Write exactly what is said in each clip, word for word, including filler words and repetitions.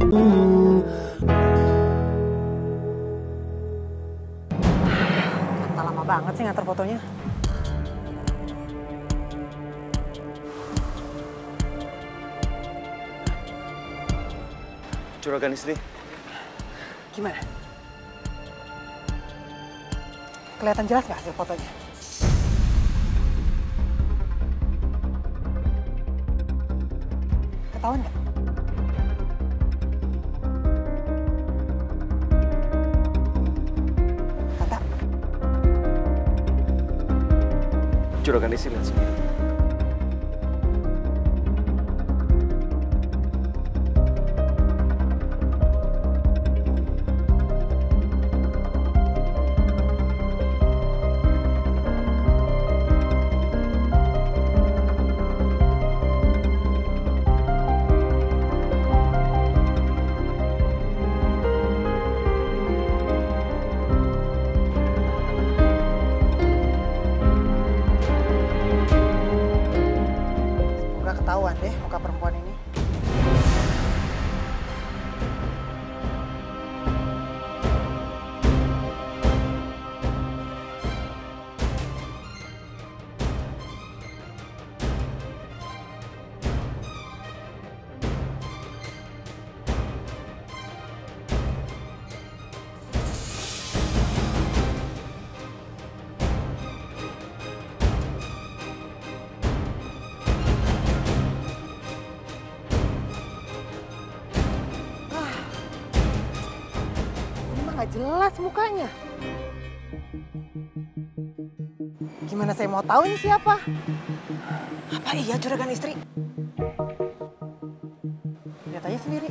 Kata lama banget sih ngantar fotonya. Juragan istri. Gimana? Kelihatan jelas nggak hasil fotonya? Ketahuan nggak? Kata. Juragan istri lihat sendiri. Ketahuan deh muka perempuan ini. Nggak jelas mukanya. Gimana saya mau tahu ini siapa? Apa iya juragan istri? Lihat aja sendiri.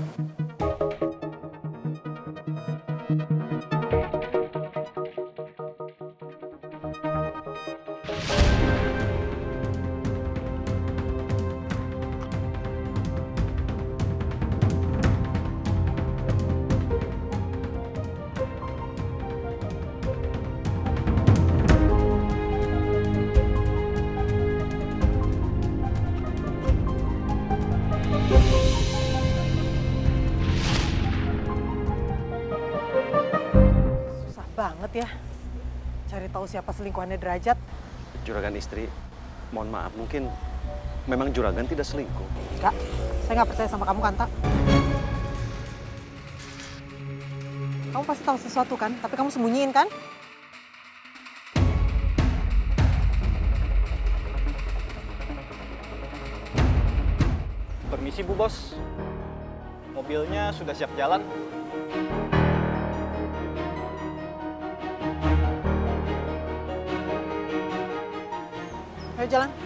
Susah banget ya cari tahu siapa selingkuhannya Derajat. Juragan istri, mohon maaf, mungkin memang juragan tidak selingkuh. Enggak, saya nggak percaya sama kamu, Kanta. Kamu pasti tahu sesuatu kan, tapi kamu sembunyiin kan? Permisi Bu Bos, mobilnya sudah siap jalan. Ayo jalan.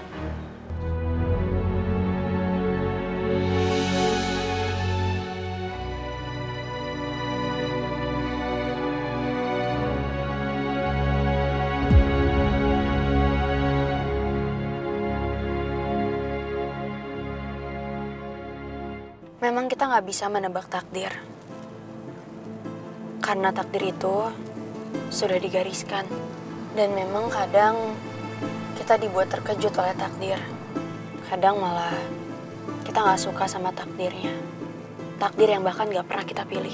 Memang kita nggak bisa menebak takdir. Karena takdir itu sudah digariskan. Dan memang kadang kita dibuat terkejut oleh takdir. Kadang malah kita nggak suka sama takdirnya. Takdir yang bahkan nggak pernah kita pilih.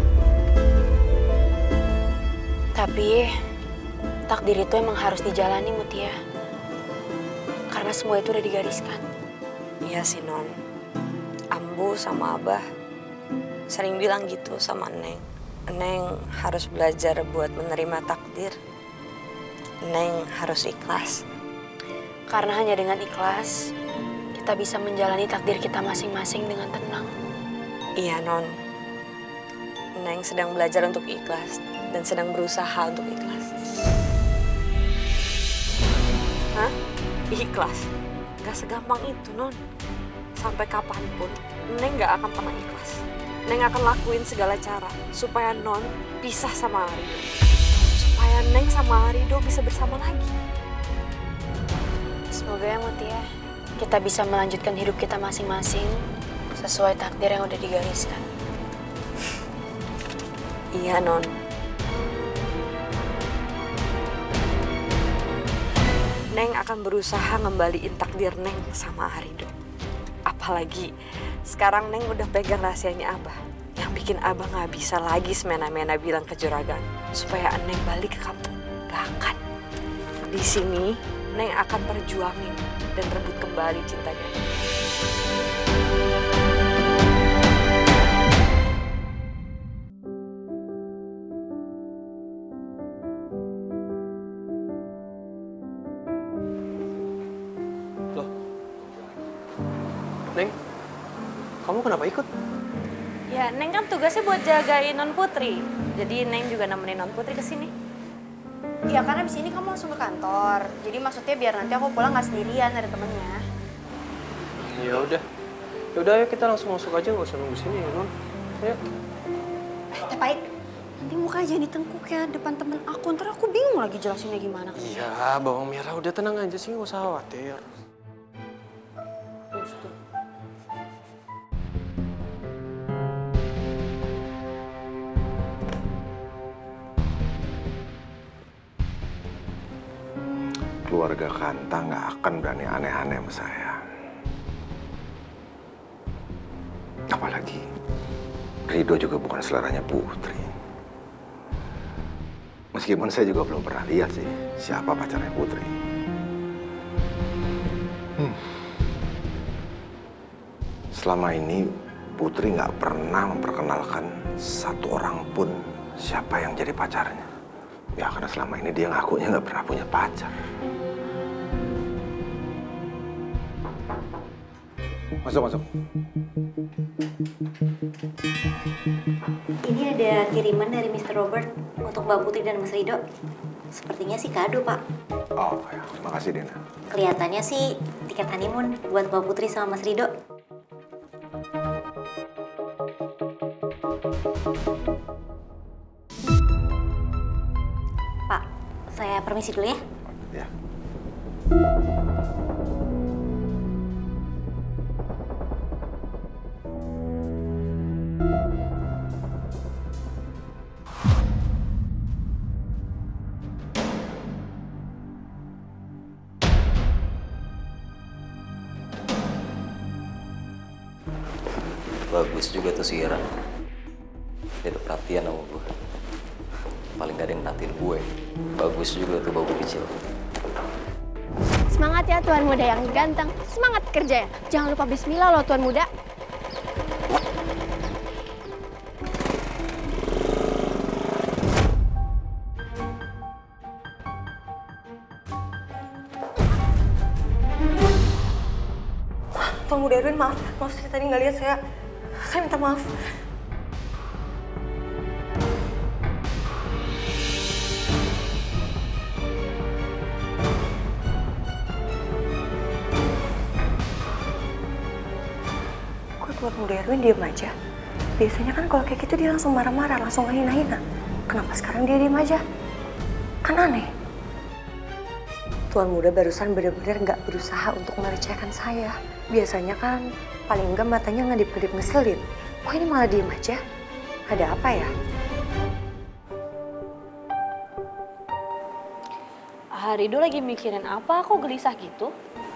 Tapi takdir itu emang harus dijalani, Mutia. Karena semua itu udah digariskan. Iya sih, Non. Ambu sama Abah sering bilang gitu sama Neng. Neng harus belajar buat menerima takdir. Neng harus ikhlas. Karena hanya dengan ikhlas, kita bisa menjalani takdir kita masing-masing dengan tenang. Iya, Non. Neng sedang belajar untuk ikhlas dan sedang berusaha untuk ikhlas. Hah? Ikhlas? Gak segampang itu, Non. Sampai kapanpun, Neng gak akan pernah ikhlas. Neng akan lakuin segala cara supaya Non pisah sama Arido. Supaya Neng sama Arido bisa bersama lagi. Semoga ya, Mutia, kita bisa melanjutkan hidup kita masing-masing sesuai takdir yang udah digariskan. Iya, Non. Neng akan berusaha ngembaliin takdir Neng sama Arido. Apalagi sekarang Neng udah pegang rahasianya Abah. Yang bikin abah nggak bisa lagi semena-mena bilang ke juragan supaya Neng balik ke kampung. Gak akan. Di sini Neng akan perjuangin dan rebut kembali cintanya. Loh, Neng, kamu kenapa ikut? Ya, Neng kan tugasnya buat jagain Non Putri. Jadi Neng juga nemenin Non Putri ke sini. Ya karena abis ini kamu langsung ke kantor. Jadi maksudnya biar nanti aku pulang nggak sendirian, ada temennya. Ya udah, ya udah ayo kita langsung masuk aja, nggak usah nunggu sini ya Non. Ayo. Eh, Teh Pait, nanti muka aja ditengkuk ya depan temen aku. Ntar aku bingung lagi jelasinnya gimana. Iya, bawang merah udah tenang aja sih, nggak usah khawatir. Terus tuh. Keluarga Kanta nggak akan berani aneh-aneh sama saya. Apalagi Rido juga bukan seleranya Putri. Meskipun saya juga belum pernah lihat sih siapa pacarnya Putri. Hmm. Selama ini Putri nggak pernah memperkenalkan satu orang pun siapa yang jadi pacarnya. Ya karena selama ini dia ngakunya nggak pernah punya pacar. Masuk, masuk. Ini ada kiriman dari mister Robert untuk Mbak Putri dan Mas Rido. Sepertinya sih kado, Pak. Oh, ya. Terima kasih, Dina. Kelihatannya sih tiket honeymoon buat Mbak Putri sama Mas Rido. Pak, saya permisi dulu ya. Ya. Bagus juga tuh si Ira. Dia ada perhatian sama gue. Paling gak ada yang natin gue. Bagus juga tuh babu kecil. Semangat ya Tuan Muda yang ganteng. Semangat kerja ya. Jangan lupa bismillah loh Tuan Muda. Tuan Muda Erwin, maaf. Maaf, saya tadi nggak lihat. Saya, saya minta maaf. Kok Tuan Muda Erwin diem aja? Biasanya kan kalau kayak gitu dia langsung marah-marah, langsung ngehina-hina. Kenapa sekarang dia diem aja? Kan aneh. Tuan Muda barusan benar-benar nggak berusaha untuk melecehkan saya. Biasanya kan paling enggak matanya ngedip-ngedip ngeselin. Kok ini malah diem aja? Ada apa ya? Ah, Rido lagi mikirin apa? Kok gelisah gitu?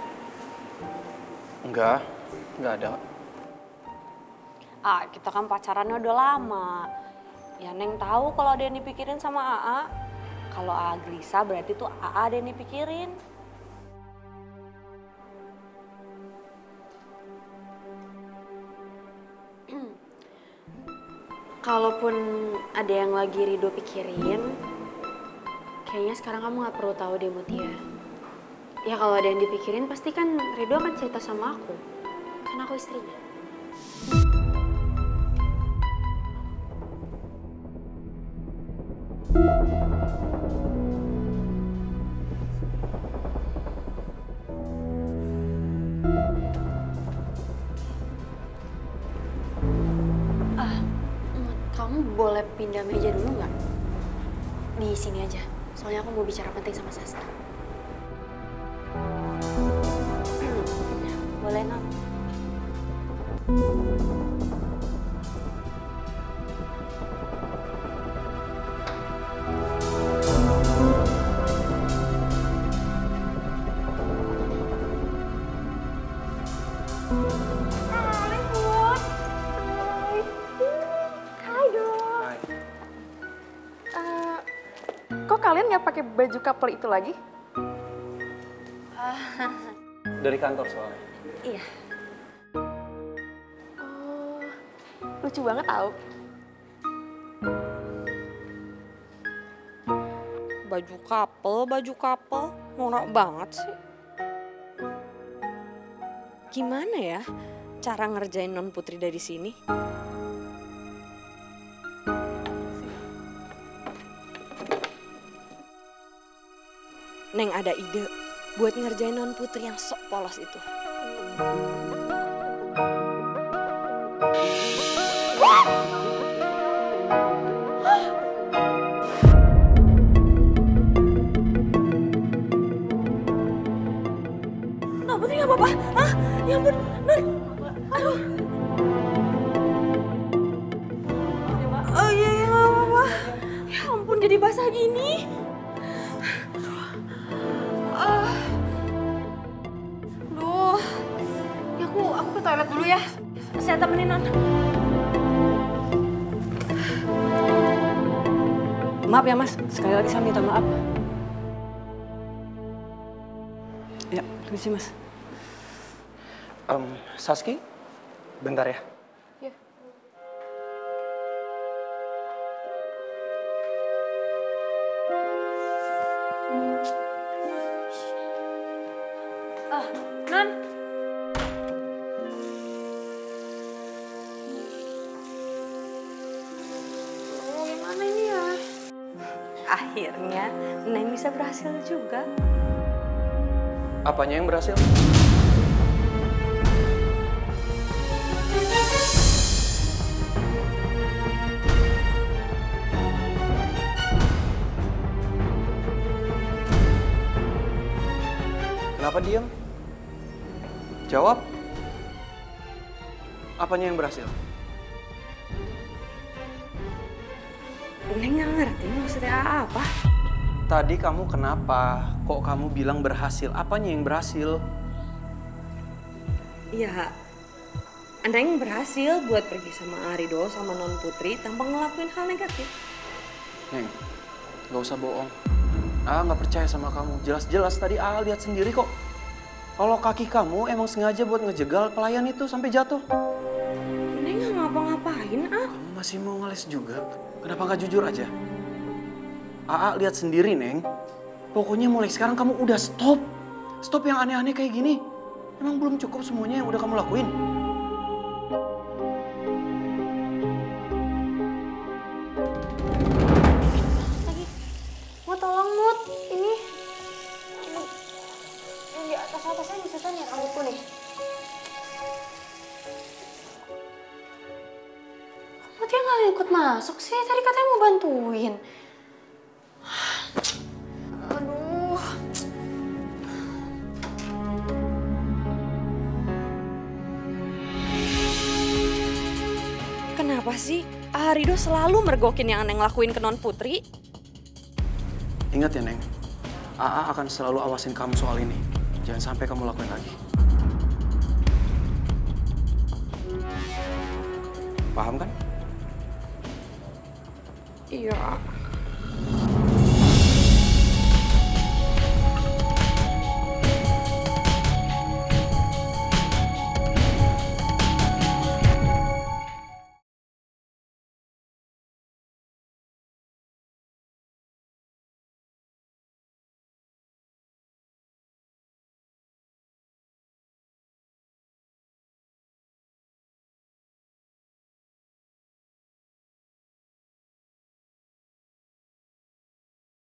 Enggak, enggak ada. Ah, kita kan pacarannya udah lama. Ya Neng tahu kalau ada yang dipikirin sama A A. Kalau A A gelisah berarti tuh A A ada yang dipikirin. Kalaupun ada yang lagi Rido pikirin, kayaknya sekarang kamu gak perlu tahu deh Mutia. Ya kalau ada yang dipikirin pasti kan Rido akan cerita sama aku. Kan aku istrinya. Kamu boleh pindah meja dulu nggak? Di sini aja. Soalnya aku mau bicara penting sama Sastra. Boleh, Non? kalian nggak pakai baju couple itu lagi? Dari kantor soalnya. Iya. Oh, lucu banget tau. Baju couple, baju couple, norak banget sih. Gimana ya cara ngerjain non Putri dari sini? Neng ada ide buat ngerjain non Putri yang sok polos itu. Non Putri nggak apa-apa? Hah? Ya ampun, Non. Aduh. Oh iya, iya nggak apa-apa. Ya ampun, jadi basah gini. Aku ke toilet dulu ya. Saya temenin, Non. Maaf ya, Mas. Sekali lagi saya minta maaf. Ya, permisi, Mas. Um, Saski, bentar ya. Ya. Ah, Non. Akhirnya Neng bisa berhasil juga. Apanya yang berhasil? Kenapa diam? Jawab. Apanya yang berhasil? Neng nggak ngerti maksudnya apa. Tadi kamu kenapa? Kok kamu bilang berhasil? Apanya yang berhasil? Ya, Neng berhasil buat pergi sama Arido sama Non Putri tanpa ngelakuin hal negatif. Neng, gak usah bohong. Ah, nggak percaya sama kamu. Jelas-jelas tadi Ah lihat sendiri kok. Kalau kaki kamu emang sengaja buat ngejegal pelayan itu sampai jatuh. Neng nggak ngapa-ngapain, Ah. Kamu masih mau ngeles juga? Kenapa nggak jujur aja? Aa lihat sendiri, Neng. Pokoknya mulai sekarang kamu udah stop. Stop yang aneh-aneh kayak gini. Emang belum cukup semuanya yang udah kamu lakuin? Lagi. Mau tolong, Mut. Ini. Ini. Yang di atas-atasnya misalkan ya rambutku nih. Kok dia nggak ikut masuk sih? Tadi katanya mau bantuin. Aduh. Kenapa sih Arido selalu mergokin yang Neng lakuin ke Non Putri? Ingat ya, Neng. Aa akan selalu awasin kamu soal ini. Jangan sampai kamu lakuin lagi. Paham kan? Iya.